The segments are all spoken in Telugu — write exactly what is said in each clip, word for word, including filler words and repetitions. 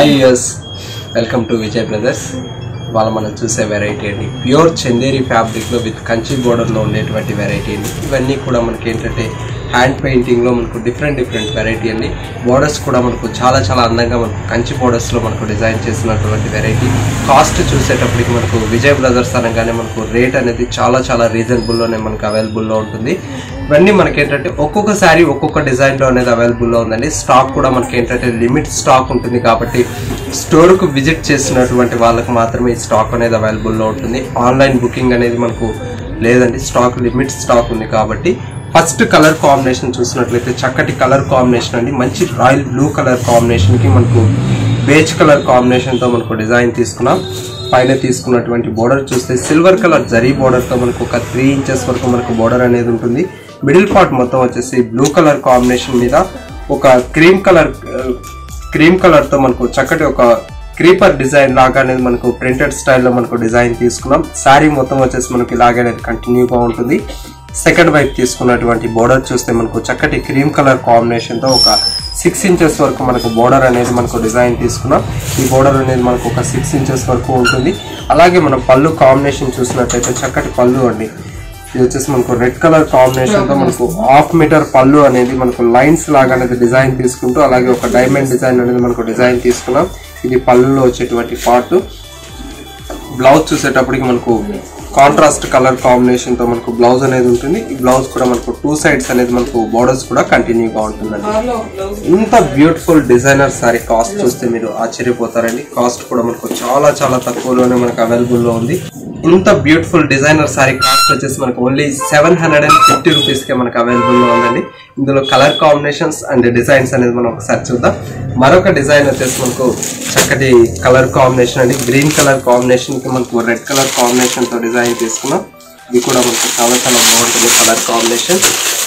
హాయ్ యూస్, వెల్కమ్ టు విజయ్ బ్రదర్స్. వాళ్ళ మనం చూసే వెరైటీ అండి ప్యూర్ చందేరి ఫ్యాబ్రిక్లో విత్ కంచి బోర్డర్లో ఉండేటువంటి వెరైటీ అండి. ఇవన్నీ కూడా మనకి ఏంటంటే హ్యాండ్ పెయింటింగ్లో మనకు డిఫరెంట్ డిఫరెంట్ వెరైటీ అండి. బోర్డర్స్ కూడా మనకు చాలా చాలా అందంగా మనకు కంచి బోర్డర్స్లో మనకు డిజైన్ చేసినటువంటి వెరైటీ. కాస్ట్ చూసేటప్పటికి మనకు విజయ్ బ్రదర్స్ అనగానే మనకు రేట్ అనేది చాలా చాలా రీజనబుల్లోనే మనకు అవైలబుల్లో ఉంటుంది. ఇవన్నీ మనకి ఏంటంటే ఒక్కొక్క శారీ ఒక్కొక్క డిజైన్లో అనేది అవైలబుల్లో ఉందండి. స్టాక్ కూడా మనకి ఏంటంటే లిమిట్ స్టాక్ ఉంటుంది కాబట్టి స్టోర్కు విజిట్ చేసినటువంటి వాళ్ళకి మాత్రమే ఈ స్టాక్ అనేది అవైలబుల్లో ఉంటుంది. ఆన్లైన్ బుకింగ్ అనేది మనకు లేదండి, స్టాక్ లిమిట్ స్టాక్ ఉంది కాబట్టి. ఫస్ట్ కలర్ కాంబినేషన్ చూసినట్లయితే చక్కటి కలర్ కాంబినేషన్ అండి. మంచి రాయల్ బ్లూ కలర్ కాంబినేషన్కి మనకు బేజ్ కలర్ కాంబినేషన్తో మనకు డిజైన్ తీసుకున్నాం. పైన తీసుకున్నటువంటి బోర్డర్ చూస్తే సిల్వర్ కలర్ జరీ బోర్డర్తో మనకు ఒక త్రీ ఇంచెస్ వరకు మనకు బోర్డర్ అనేది ఉంటుంది. మిడిల్ పార్ట్ మొత్తం వచ్చేసి బ్లూ కలర్ కాంబినేషన్ మీద ఒక క్రీమ్ కలర్ క్రీమ్ కలర్తో మనకు చక్కటి ఒక క్రీపర్ డిజైన్ లాగా అనేది మనకు ప్రింటెడ్ స్టైల్లో మనకు డిజైన్ తీసుకున్నాం. శారీ మొత్తం వచ్చేసి మనకి ఇలాగే అనేది కంటిన్యూగా ఉంటుంది. సెకండ్ వైపు తీసుకున్నటువంటి బోర్డర్ చూస్తే మనకు చక్కటి క్రీమ్ కలర్ కాంబినేషన్తో ఒక సిక్స్ ఇంచెస్ వరకు మనకు బోర్డర్ అనేది మనకు డిజైన్ తీసుకున్నాం. ఈ బోర్డర్ అనేది మనకు ఒక సిక్స్ ఇంచెస్ వరకు ఉంటుంది. అలాగే మనం పళ్ళు కాంబినేషన్ చూసినట్లయితే చక్కటి పళ్ళు అండి. ఇది వచ్చేసి మనకు రెడ్ కలర్ కాంబినేషన్తో మనకు హాఫ్ మీటర్ పళ్ళు అనేది మనకు లైన్స్ లాగా అనేది డిజైన్ తీసుకుంటూ అలాగే ఒక డైమండ్ డిజైన్ అనేది మనకు డిజైన్ తీసుకున్నాం. ఇది పళ్ళులో వచ్చేటువంటి పార్ట్. బ్లౌజ్ చూసేటప్పటికి మనకు కాంట్రాస్ట్ కలర్ కాంబినేషన్ తో మనకు బ్లౌజ్ అనేది ఉంటుంది. ఈ బ్లౌజ్ కూడా మనకు టూ సైడ్స్ అనేది మనకు బోర్డర్స్ కూడా కంటిన్యూగా ఉంటుందండి. ఇంత బ్యూటిఫుల్ డిజైనర్ సారీ కాస్ట్ చూస్తే మీరు ఆశ్చర్యపోతారండి. కాస్ట్ కూడా మనకు చాలా చాలా తక్కువలోనే మనకు అవైలబుల్లో ఉంది. ఇంత బ్యూటిఫుల్ డిజైనర్ సారీ కాస్ట్ వచ్చేసి మనకు only seven hundred and fifty rupees కే మనకు అవైలబుల్లో ఉందండి. ఇందులో కలర్ కాంబినేషన్స్ అండ్ డిజైన్స్ అనేది మనం ఒకసారి చూద్దాం. మరొక డిజైన్ వచ్చేసి మనకు చక్కటి కలర్ కాంబినేషన్ అండి. గ్రీన్ కలర్ కాంబినేషన్ కి మనకు రెడ్ కలర్ కాంబినేషన్ తో డిజైన్ తీసుకున్నాం. ఇది కూడా మనకు చాలా చాలా బాగుంటుంది కలర్ కాంబినేషన్.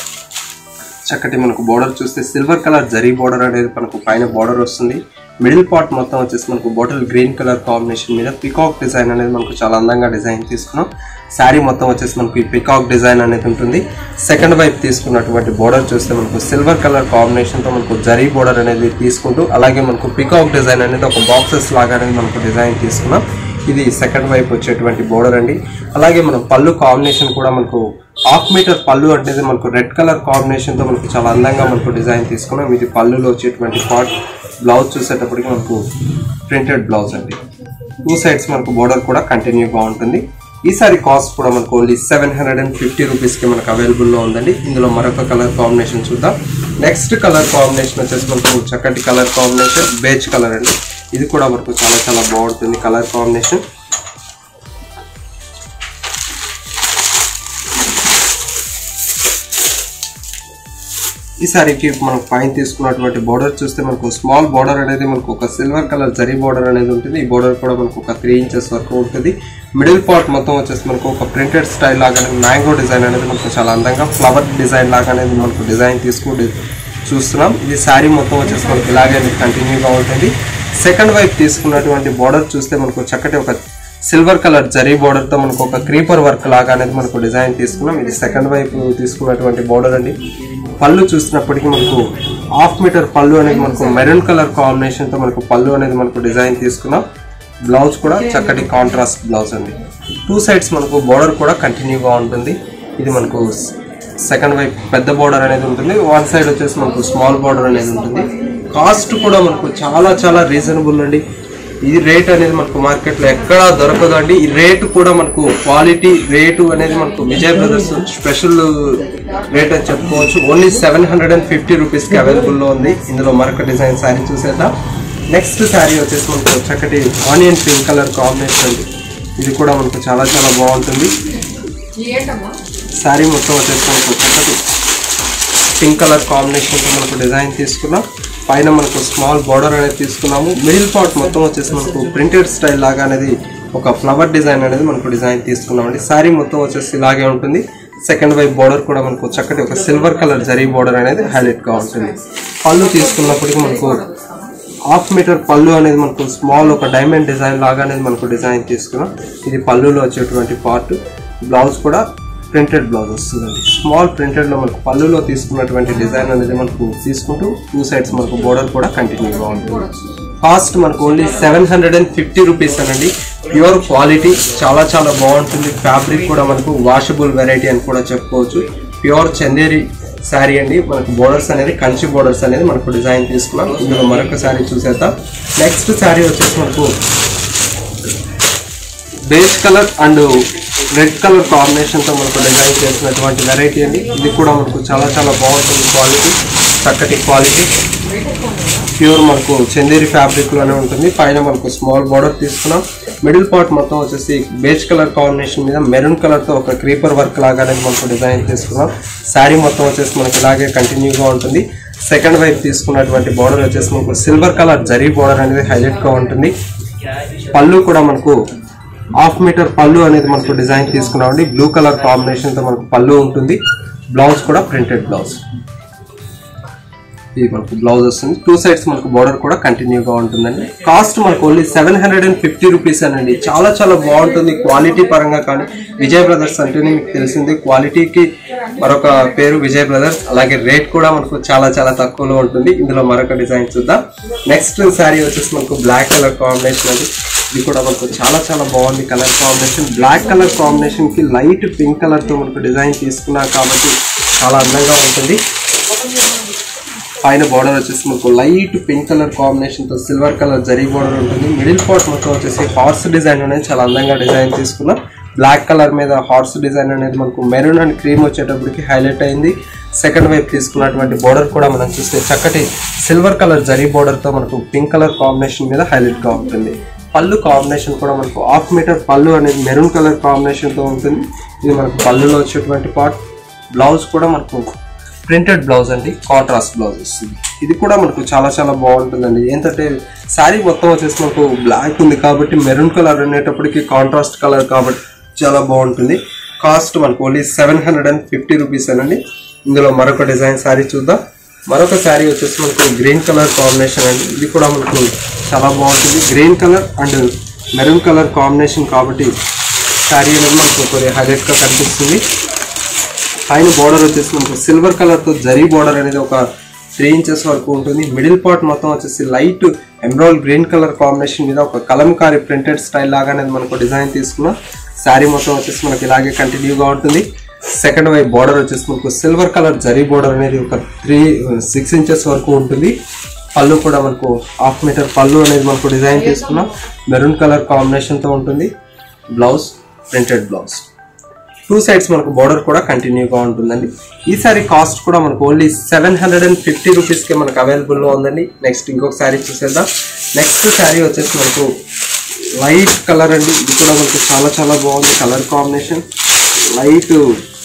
చక్కటి మనకు బోర్డర్ చూస్తే సిల్వర్ కలర్ జరీ బోర్డర్ అనేది మనకు పైన బోర్డర్ వస్తుంది. మిడిల్ పార్ట్ మొత్తం వచ్చేసి మనకు బాటిల్ గ్రీన్ కలర్ కాంబినేషన్ మీద పికాక్ డిజైన్ అనేది మనకు చాలా అందంగా డిజైన్ తీసుకున్నాం. శారీ మొత్తం వచ్చేసి మనకు ఈ పికాక్ డిజైన్ అనేది ఉంటుంది. సెకండ్ వైపు తీసుకున్నటువంటి బోర్డర్ చూస్తే మనకు సిల్వర్ కలర్ కాంబినేషన్తో మనకు జరీ బోర్డర్ అనేది తీసుకుంటూ అలాగే మనకు పికాక్ డిజైన్ అనేది ఒక బాక్సెస్ లాగా అనేది మనకు డిజైన్ తీసుకున్నాం. ఇది సెకండ్ వైపు వచ్చేటువంటి బోర్డర్ అండి. అలాగే మనం పళ్ళు కాంబినేషన్ కూడా మనకు హాఫ్ మీటర్ పళ్ళు అనేది మనకు రెడ్ కలర్ కాంబినేషన్ తో మనకు చాలా అందంగా మనకు డిజైన్ తీసుకున్నాం. ఇది పళ్ళులో వచ్చేటువంటి పార్ట్. బ్లౌజ్ చూసేటప్పటికి మనకు ప్రింటెడ్ బ్లౌజ్ అండి. టూ సైడ్స్ మనకు బోర్డర్ కూడా కంటిన్యూగా ఉంటుంది. ఈసారి కాస్ట్ కూడా మనకు only seven hundred and fifty rupees కి మనకు అవైలబుల్లో ఉందండి. ఇందులో మరొక కలర్ కాంబినేషన్ చూద్దాం. నెక్స్ట్ కలర్ కాంబినేషన్ వచ్చేసి మనకు చక్కటి కలర్ కాంబినేషన్ బేజ్ కలర్ అండి. ఇది కూడా మనకు చాలా చాలా బాగుంటుంది కలర్ కాంబినేషన్. ఈ సారీకి మనం పైన తీసుకున్నటువంటి బోర్డర్ చూస్తే మనకు స్మాల్ బోర్డర్ అనేది మనకు ఒక సిల్వర్ కలర్ జరీ బోర్డర్ అనేది ఉంటుంది. ఈ బోర్డర్ కూడా మనకు ఒక త్రీ ఇంచెస్ వరకు ఉంటుంది. మిడిల్ పార్ట్ మొత్తం వచ్చేసి మనకు ఒక ప్రింటెడ్ స్టైల్ లాగా మ్యాంగో డిజైన్ అనేది మనకు చాలా అందంగా ఫ్లవర్ డిజైన్ లాగా అనేది మనకు డిజైన్ తీసుకుంటూ చూస్తున్నాం. ఇది శారీ మొత్తం వచ్చేసి మనకు ఇలాగే కంటిన్యూగా ఉంటుంది. సెకండ్ వైపు తీసుకున్నటువంటి బోర్డర్ చూస్తే మనకు చక్కటి ఒక సిల్వర్ కలర్ జరీ బోర్డర్ తో మనకు ఒక క్రీపర్ వర్క్ లాగా అనేది మనకు డిజైన్ తీసుకున్నాం. ఇది సెకండ్ వైపు తీసుకున్నటువంటి బోర్డర్ అండి. పళ్ళు చూసినప్పటికీ మనకు హాఫ్ మీటర్ పళ్ళు అనేది మనకు మెరూన్ కలర్ కాంబినేషన్ తో మనకు పళ్ళు అనేది మనకు డిజైన్ తీసుకున్నాం. బ్లౌజ్ కూడా చక్కటి కాంట్రాస్ట్ బ్లౌజ్ అండి. టూ సైడ్స్ మనకు బోర్డర్ కూడా కంటిన్యూగా ఉంటుంది. ఇది మనకు సెకండ్ వైపు పెద్ద బోర్డర్ అనేది ఉంటుంది. వన్ సైడ్ వచ్చేసి మనకు స్మాల్ బోర్డర్ అనేది ఉంటుంది. కాస్ట్ కూడా మనకు చాలా చాలా రీజనబుల్ అండి. ఈ రేట్ అనేది మనకు మార్కెట్లో ఎక్కడా దొరకదు అండి. ఈ రేటు కూడా మనకు క్వాలిటీ రేటు అనేది మనకు విజయ్ బ్రదర్స్ స్పెషల్ రేట్ అని చెప్పుకోవచ్చు. Only seven hundred and fifty rupees కి అవైలబుల్లో ఉంది. ఇందులో మరొక డిజైన్ శారీ చూసేద్దాం. నెక్స్ట్ శారీ వచ్చేసి మనకు చక్కటి ఆనియన్ పింక్ కలర్ కాంబినేషన్ అండి. ఇది కూడా మనకు చాలా చాలా బాగుంటుంది. శారీ మొత్తం వచ్చేసి మనకు చక్కటి పింక్ కలర్ కాంబినేషన్ మనకు డిజైన్ తీసుకున్నాం. పైన మనకు స్మాల్ బోర్డర్ అనేది తీసుకున్నాము. మిడిల్ పార్ట్ మొత్తం వచ్చేసి మనకు ప్రింటెడ్ స్టైల్ లాగా అనేది ఒక ఫ్లవర్ డిజైన్ అనేది మనకు డిజైన్ తీసుకున్నామండి. శారీ మొత్తం వచ్చేసి ఇలాగే ఉంటుంది. సెకండ్ వైపు బోర్డర్ కూడా మనకు చక్కటి ఒక సిల్వర్ కలర్ జరీ బోర్డర్ అనేది హైలైట్ గా ఉంటుంది. పళ్ళు తీసుకున్నప్పటికీ మనకు హాఫ్ మీటర్ పళ్ళు అనేది మనకు స్మాల్ ఒక డైమండ్ డిజైన్ లాగా అనేది మనకు డిజైన్ తీసుకున్నాం. ఇది పళ్ళులో వచ్చేటువంటి పార్ట్. బ్లౌజ్ కూడా ప్రింటెడ్ బ్లౌజ్ వస్తుందండి. స్మాల్ ప్రింటెడ్ లో మనకు పళ్ళులో తీసుకున్నటువంటి డిజైన్ అనేది మనకు తీసుకుంటూ టూ సైడ్స్ మనకు బోర్డర్ కూడా కంటిన్యూగా ఉంటుంది. కాస్ట్ మనకు only seven hundred and fifty rupees అనండి. ప్యూర్ క్వాలిటీ, చాలా చాలా బాగుంటుంది. ఫ్యాబ్రిక్ కూడా మనకు వాషబుల్ వెరైటీ అని కూడా చెప్పుకోవచ్చు. ప్యూర్ చందేరి శారీ అండి. మనకు బోర్డర్స్ అనేది కంచి బోర్డర్స్ అనేది మనకు డిజైన్ తీసుకున్నాం. ఇందులో మరొక శారీ చూసేద్దాం. నెక్స్ట్ శారీ వచ్చేసి మనకు base colour and red colour కాంబినేషన్తో మనకు డిజైన్ చేసినటువంటి వెరైటీ అండి. ఇది కూడా మనకు చాలా చాలా బాగుంటుంది. క్వాలిటీ చక్కటి క్వాలిటీ, ప్యూర్ మనకు చందేరి ఫ్యాబ్రిక్లోనే ఉంటుంది. పైన మనకు స్మాల్ బార్డర్ తీసుకున్నాం. మిడిల్ పార్ట్ మొత్తం వచ్చేసి బేజ్ కలర్ కాంబినేషన్ మీద మెరూన్ కలర్తో ఒక క్రీపర్ వర్క్ లాగానే మనకు డిజైన్ తీసుకున్నాం. శారీ మొత్తం వచ్చేసి మనకి ఇలాగే కంటిన్యూగా ఉంటుంది. సెకండ్ వైపు తీసుకున్నటువంటి బార్డర్ వచ్చేసి మనకు సిల్వర్ కలర్ జరీ బార్డర్ అనేది హైలైట్గా ఉంటుంది. పళ్ళు కూడా మనకు హాఫ్ మీటర్ పళ్ళు అనేది మనకు డిజైన్ తీసుకున్నామండి. బ్లూ కలర్ కాంబినేషన్తో మనకు పళ్ళు ఉంటుంది. బ్లౌజ్ కూడా ప్రింటెడ్ బ్లౌజ్. ఇది మనకు బ్లౌజ్ వస్తుంది. టూ సైడ్స్ మనకు బార్డర్ కూడా కంటిన్యూగా ఉంటుందండి. కాస్ట్ మనకు only seven hundred and fifty rupees అనండి. చాలా చాలా బాగుంటుంది క్వాలిటీ పరంగా. కానీ విజయ్ బ్రదర్స్ అంటేనే మీకు తెలిసింది, క్వాలిటీకి మరొక పేరు విజయ్ బ్రదర్స్. అలాగే రేట్ కూడా మనకు చాలా చాలా తక్కువలో ఉంటుంది. ఇందులో మరొక డిజైన్ చూద్దాం. నెక్స్ట్ శారీ వచ్చేసి మనకు బ్లాక్ కలర్ కాంబినేషన్ అండి. ఇది కూడా మనకు చాలా చాలా బాగుంది colour combination. Black colour combination కి లైట్ పింక్ కలర్ తో మనకు డిజైన్ తీసుకున్నాం కాబట్టి చాలా అందంగా ఉంటుంది. పైన బార్డర్ వచ్చేసి మనకు లైట్ పింక్ కలర్ కాంబినేషన్ తో సిల్వర్ కలర్ జరీ బార్డర్ ఉంటుంది. మిడిల్ పార్ట్ మొత్తం వచ్చేసి హార్స్ డిజైన్ అనేది చాలా అందంగా డిజైన్ తీసుకున్నాం. బ్లాక్ కలర్ మీద హార్స్ డిజైన్ అనేది మనకు మెరూన్ అండ్ క్రీమ్ వచ్చేటప్పటికి హైలైట్ అయింది. సెకండ్ వైపు తీసుకున్నటువంటి బార్డర్ కూడా మనం చూస్తే చక్కటి సిల్వర్ కలర్ జరీ బార్డర్ తో మనకు పింక్ కలర్ కాంబినేషన్ మీద హైలైట్ గా ఉంటుంది. పళ్ళు కాంబినేషన్ కూడా మనకు హాఫ్ మీటర్ పళ్ళు అనేది మెరూన్ కలర్ కాంబినేషన్ తో ఉంటుంది. ఇది మనకు పళ్ళులో వచ్చేటువంటి పార్ట్. బ్లౌజ్ కూడా మనకు ప్రింటెడ్ బ్లౌజ్ అండి, కాంట్రాస్ట్ బ్లౌజ్ వస్తుంది. ఇది కూడా మనకు చాలా చాలా బాగుంటుందండి. ఏంటంటే శారీ మొత్తం వచ్చేసి మనకు బ్లాక్ ఉంది కాబట్టి మెరూన్ కలర్ అనేటప్పటికి కాంట్రాస్ట్ కలర్ కాబట్టి చాలా బాగుంటుంది. కాస్ట్ మనకు only seven hundred and fifty rupees అండి. ఇందులో మరొక డిజైన్ శారీ చూద్దాం. మరొక శారీ వచ్చేసి మనకు గ్రీన్ కలర్ కాంబినేషన్ అండి. ఇది కూడా మనకు చాలా బాగుంటుంది. Green colour and maroon colour combination కాబట్టి శారీ అనేది మనకు కొద్దిగా హైలైట్గా కనిపిస్తుంది. పైన బార్డర్ వచ్చేసి మనకు సిల్వర్ కలర్తో జరీ బార్డర్ అనేది ఒక త్రీ ఇంచెస్ వరకు ఉంటుంది. మిడిల్ పార్ట్ మొత్తం వచ్చేసి light emerald green colour combination మీద ఒక కలంకారీ ప్రింటెడ్ స్టైల్ లాగా అనేది మనకు డిజైన్ తీసుకున్నాం. శారీ మొత్తం వచ్చేసి మనకి ఇలాగే కంటిన్యూగా ఉంటుంది. సెకండ్ వైపు బార్డర్ వచ్చేసి మనకు సిల్వర్ కలర్ జరీ బార్డర్ అనేది ఒక త్రీ సిక్స్ ఇంచెస్ వరకు ఉంటుంది. పళ్ళు కూడా మనకు హాఫ్ మీటర్ పళ్ళు అనేది మనకు డిజైన్ తీసుకున్నాం. మెరూన్ కలర్ కాంబినేషన్తో ఉంటుంది. Blouse printed blouse. Two sides మనకు బార్డర్ కూడా కంటిన్యూగా ఉంటుందండి. ఈ సారీ కాస్ట్ కూడా మనకు only seven hundred and fifty రూపీస్కి మనకు అవైలబుల్లో ఉందండి. నెక్స్ట్ ఇంకొక శారీ చూసేద్దాం. నెక్స్ట్ శారీ వచ్చేసి మనకు లైట్ కలర్ అండి. ఇది కూడా మనకు చాలా చాలా బాగుంది కలర్ కాంబినేషన్. లైట్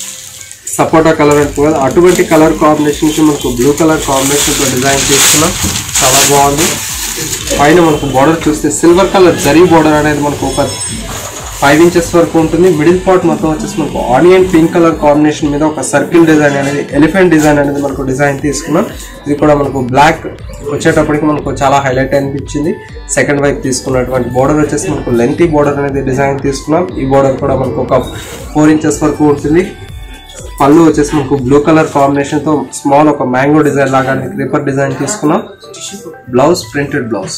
సపోటా కలర్ అనుకోవాలి. అటువంటి కలర్ కాంబినేషన్కి మనకు బ్లూ కలర్ కాంబినేషన్తో డిజైన్ తీసుకున్నాం. చాలా బాగుంది. పైన మనకు బార్డర్ చూస్తే సిల్వర్ కలర్ జరీ బార్డర్ అనేది మనకు ఒక ఫైవ్ ఇంచెస్ వరకు ఉంటుంది. మిడిల్ పార్ట్ మొత్తం వచ్చేసి మనకు ఆనియన్ పింక్ కలర్ కాంబినేషన్ మీద ఒక సర్కిల్ డిజైన్ అనేది ఎలిఫెంట్ డిజైన్ అనేది మనకు డిజైన్ తీసుకున్నాం. ఇది కూడా మనకు బ్లాక్ వచ్చేటప్పటికి మనకు చాలా హైలైట్ అనిపించింది. సెకండ్ వైపు తీసుకున్నటువంటి బార్డర్ వచ్చేసి మనకు లెంతీ బార్డర్ అనేది డిజైన్ తీసుకున్నాం. ఈ బార్డర్ కూడా మనకు ఒక ఫోర్ ఇంచెస్ వరకు ఉంటుంది. పళ్ళు వచ్చేసి మనకు బ్లూ కలర్ కాంబినేషన్ తో స్మాల్ ఒక మ్యాంగో డిజైన్ లాగా క్రీపర్ డిజైన్ తీసుకున్నాం. Blouse printed blouse.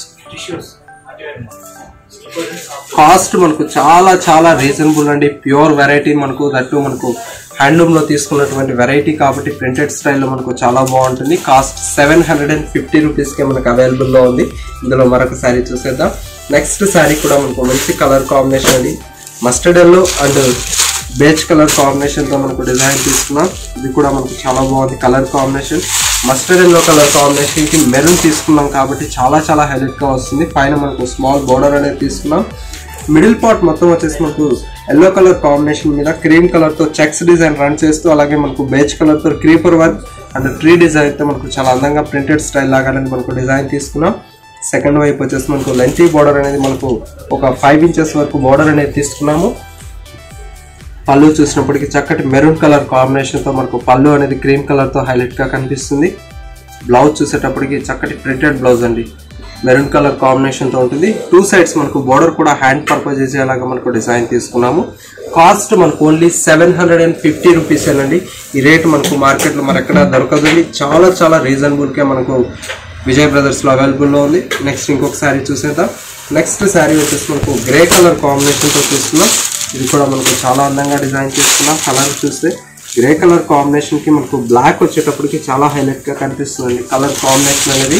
కాస్ట్ మనకు చాలా చాలా రీజనబుల్ అండి. ప్యూర్ వెరైటీ మనకు దట్టు మనకు హ్యాండ్లూమ్ లో తీసుకున్నటువంటి వెరైటీ కాబట్టి ప్రింటెడ్ స్టైల్లో మనకు చాలా బాగుంటుంది. Cost seven hundred and fifty రూపీస్కి మనకు అవైలబుల్లో ఉంది. ఇందులో మరొక శారీ చూసేద్దాం. నెక్స్ట్ శారీ కూడా మనకు మంచి కలర్ కాంబినేషన్ అండి. Mustard yellow and beige colour కాంబినేషన్తో మనకు డిజైన్ తీసుకున్నాం. ఇది కూడా మనకు చాలా బాగుంది colour combination. Mustard yellow colour కాంబినేషన్కి మెరూన్ తీసుకున్నాం కాబట్టి చాలా చాలా హైలైట్గా వస్తుంది. పైన మనకు స్మాల్ బార్డర్ అనేది తీసుకున్నాం. మిడిల్ పార్ట్ మొత్తం వచ్చేసి మనకు ఎల్లో కలర్ కాంబినేషన్ మీద క్రీమ్ కలర్తో చెక్స్ డిజైన్ రన్ చేస్తూ అలాగే మనకు బేజ్ కలర్తో క్రీపర్ వర్క్ అండ్ ట్రీ డిజైన్తో మనకు చాలా అందంగా ప్రింటెడ్ స్టైల్ లాగా అనేది మనకు డిజైన్ తీసుకున్నాం. సెకండ్ వైపు వచ్చేసి మనకు లెంతీ బార్డర్ అనేది మనకు ఒక ఫైవ్ ఇంచెస్ వరకు బార్డర్ అనేది తీసుకున్నాము. పళ్ళు చూసినప్పటికీ చక్కటి మెరూన్ కలర్ కాంబినేషన్తో మనకు పళ్ళు అనేది క్రీమ్ కలర్తో హైలైట్గా కనిపిస్తుంది. బ్లౌజ్ చూసేటప్పటికి చక్కటి ప్రింటెడ్ బ్లౌజ్ అండి, మెరూన్ కలర్ కాంబినేషన్తో ఉంటుంది. టూ సైడ్స్ మనకు బార్డర్ కూడా హ్యాండ్ పర్పస్ చేసేలాగా మనకు డిజైన్ తీసుకున్నాము. కాస్ట్ మనకు only seven hundred and fifty rupees అండి. ఈ రేట్ మనకు మార్కెట్లో మరి ఎక్కడ దొరకదండి. చాలా చాలా రీజనబుల్గా మనకు విజయ్ బ్రదర్స్లో అవైలబుల్లో ఉంది. నెక్స్ట్ ఇంకొక శారీ చూసేద్దాం. నెక్స్ట్ శారీ వచ్చేసి మనకు గ్రే కలర్ కాంబినేషన్తో చూస్తున్నాం. ఇది కూడా మనకు చాలా అందంగా డిజైన్ చేసుకున్నాం. కలర్ చూస్తే గ్రే కలర్ కాంబినేషన్కి మనకు బ్లాక్ వచ్చేటప్పటికి చాలా హైలైట్గా కనిపిస్తుందండి. కలర్ కాంబినేషన్ అనేది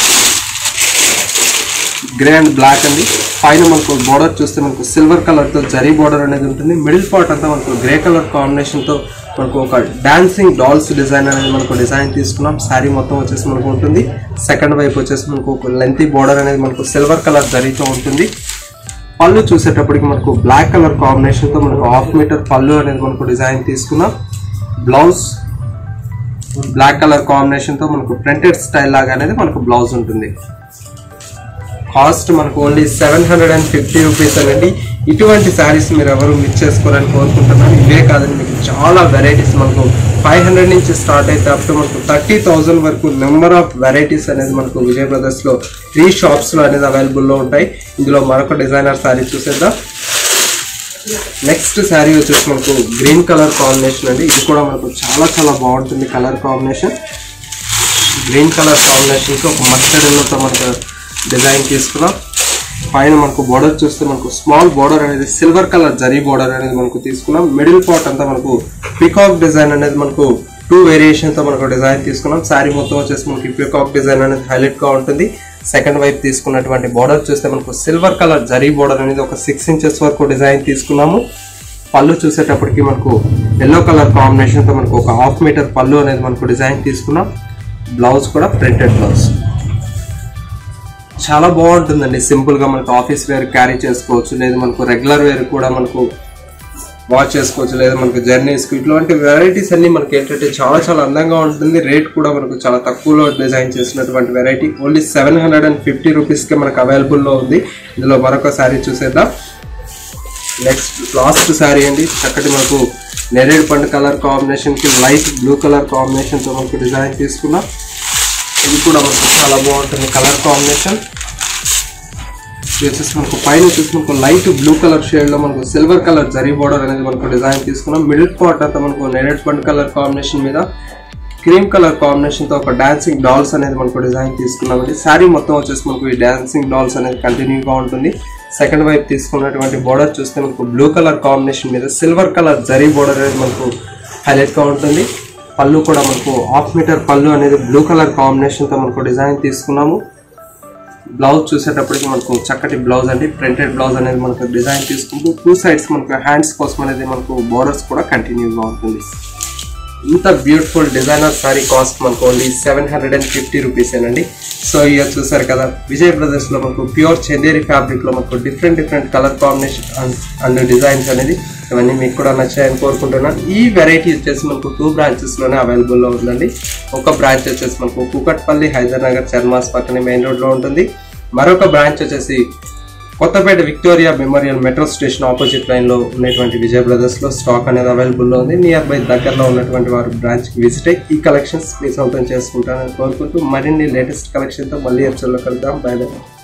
గ్రే అండ్ బ్లాక్ అండి. పైన మనకు బోర్డర్ చూస్తే మనకు సిల్వర్ కలర్తో జరీ బోర్డర్ అనేది ఉంటుంది. మిడిల్ పార్ట్ అంతా మనకు గ్రే కలర్ కాంబినేషన్తో మనకు ఒక డాన్సింగ్ డాల్స్ డిజైన్ అనేది మనకు డిజైన్ తీసుకున్నాం. శారీ మొత్తం వచ్చేసి మనకు ఉంటుంది. సెకండ్ వైపు వచ్చేసి మనకు ఒక లెంతీ బోర్డర్ అనేది మనకు సిల్వర్ కలర్ జరీతో ఉంటుంది. పళ్ళు చూసేటప్పటికి మనకు బ్లాక్ కలర్ కాంబినేషన్తో మనకు హాఫ్ మీటర్ పళ్ళు అనేది మనకు డిజైన్ తీసుకున్నాం. బ్లౌజ్ బ్లాక్ కలర్ కాంబినేషన్తో మనకు ప్రింటెడ్ స్టైల్ లాగా అనేది మనకు బ్లౌజ్ ఉంటుంది. కాస్ట్ మనకు only seven hundred and fifty rupees అండి. ఇటువంటి శారీస్ మీరు ఎవరు మిస్ చేసుకోవాలని కోరుకుంటున్నాను. ఇవే కాదండి, మీకు చాలా వెరైటీస్ మనకు ఫైవ్ హండ్రెడ్ నుంచి స్టార్ట్ అయితే అప్ టు మనకు థర్టీ థౌజండ్ వరకు నెంబర్ ఆఫ్ వెరైటీస్ అనేది మనకు విజయ్ బ్రదర్స్లో త్రీ షాప్స్లో అనేది అవైలబుల్లో ఉంటాయి. ఇందులో మరొక డిజైనర్ శారీ చూసేద్దాం. నెక్స్ట్ శారీ వచ్చేసి మనకు గ్రీన్ కలర్ కాంబినేషన్ అండి. ఇది కూడా మనకు చాలా చాలా బాగుంటుంది. కలర్ కాంబినేషన్ గ్రీన్ కలర్ కాంబినేషన్కి ఒక మస్టర్డ్ ఎల్లోతో మనకు డిజైన్ తీసుకున్నాం. పైన మనకు బోర్డర్ చూస్తే మనకు స్మాల్ బోర్డర్ అనేది సిల్వర్ కలర్ జరీ బోర్డర్ అనేది మనకు తీసుకున్నాం. మిడిల్ పార్ట్ అంతా మనకు పికాక్ డిజైన్ అనేది మనకు టూ వేరియేషన్ తో మనకు డిజైన్ తీసుకున్నాం. శారీ మొత్తం వచ్చేసి మనకి పికాక్ డిజైన్ అనేది హైలైట్ గా ఉంటుంది. సెకండ్ వైపు తీసుకున్నటువంటి బోర్డర్ చూస్తే మనకు సిల్వర్ కలర్ జరీ బోర్డర్ అనేది ఒక సిక్స్ ఇంచెస్ వరకు డిజైన్ తీసుకున్నాము. పళ్ళు చూసేటప్పటికి మనకు ఎల్లో కలర్ కాంబినేషన్ తో మనకు ఒక హాఫ్ మీటర్ పళ్ళు అనేది మనకు డిజైన్ తీసుకున్నాం. బ్లౌజ్ కూడా ప్రింటెడ్ బ్లౌజ్. చాలా బాగుంటుందండి. సింపుల్ గా మనకు ఆఫీస్ వేర్ క్యారీ చేసుకోవచ్చు, లేదా మనకు రెగ్యులర్ వేర్ కూడా మనకు వాచ్ చేసుకోవచ్చు, లేదా మనకు జర్నీస్ ఇట్లాంటి వెరైటీస్ అన్ని మనకి ఏంటంటే చాలా చాలా అందంగా ఉంటుంది. రేట్ కూడా మనకు చాలా తక్కువలో డిజైన్ చేసినటువంటి variety only seven hundred and fifty rupees కి మనకు అవైలబుల్లో ఉంది. ఇందులో మరొక శారీ చూసేద్దాం. నెక్స్ట్ లాస్ట్ శారీ అండి. చక్కటి మనకు నెరేడ్ పండు కలర్ కాంబినేషన్ కి లైట్ బ్లూ కలర్ కాంబినేషన్ తో మనకు డిజైన్ తీసుకున్నాం. ఇది కూడా మనకు చాలా బాగుంటుంది. కలర్ కాంబినేషన్ వచ్చేసి మనకు పైన వచ్చేసి మనకు లైట్ బ్లూ కలర్ షేడ్ లో మనకు సిల్వర్ కలర్ జరీ బోర్డర్ అనేది మనకు డిజైన్ తీసుకున్నాం. మిడిల్ పార్ట్ అంతా మనకు నెరేడ్ పండు కలర్ కాంబినేషన్ మీద క్రీమ్ కలర్ కాంబినేషన్ తో ఒక డాన్సింగ్ డాల్స్ అనేది మనకు డిజైన్ తీసుకున్నామండి. శారీ మొత్తం వచ్చేసి మనకు ఈ డాన్సింగ్ డాల్స్ అనేది కంటిన్యూగా ఉంటుంది. సెకండ్ వైపు తీసుకున్నటువంటి బోర్డర్ చూస్తే మనకు బ్లూ కలర్ కాంబినేషన్ మీద సిల్వర్ కలర్ జరీ బోర్డర్ అనేది మనకు హైలైట్ గా ఉంటుంది. పళ్ళు కూడా మనకు హాఫ్ మీటర్ పళ్ళు అనేది బ్లూ కలర్ కాంబినేషన్ తో మనకు డిజైన్ తీసుకున్నాము. బ్లౌజ్ చూసేటప్పటికి మనకు చక్కటి బ్లౌజ్ అండి. ప్రింటెడ్ బ్లౌజ్ అనేది మనకు డిజైన్ తీసుకుంటూ టూ సైడ్స్ మనకు హ్యాండ్స్ కోసం అనేది మనకు బోర్డర్స్ కూడా కంటిన్యూగా ఉంటుంది. ఇంత బ్యూటిఫుల్ డిజైనర్ సారీ కాస్ట్ మనకు only seven hundred and fifty rupees ఏనండి. సో ఇయర్ చూసారు కదా, విజయ్ బ్రదర్స్ లో మనకు ప్యూర్ చందేరి ఫ్యాబ్రిక్ లో మనకు different different colour combination and designs అనేది ఇవన్నీ మీకు కూడా నచ్చాయని కోరుకుంటున్నాను. ఈ వెరైటీ వచ్చేసి మనకు టూ బ్రాంచెస్ లోనే అవైలబుల్ లో ఉందండి. ఒక బ్రాంచ్ వచ్చేసి మనకు కూకట్పల్లి హైదర్నగర్ చర్మాస్ పక్కనే మెయిన్ రోడ్ లో ఉంటుంది. మరొక బ్రాంచ్ వచ్చేసి Kothapet Victoria Memorial metro station opposite line లో ఉన్నటువంటి విజయ్ బ్రదర్స్ లో స్టాక్ అనేది అవైలబుల్ లో ఉంది. నియర్ బై దగ్గరలో ఉన్నటువంటి వారు బ్రాంచ్ కి విజిట్ అయ్యి ఈ కలెక్షన్స్ మీ సొంతం చేసుకుంటారని కోరుకుంటూ మరిన్ని లేటెస్ట్ కలెక్షన్ తో మళ్ళీ ఎపిసోడ్ లో కలుద్దాం. Bye by.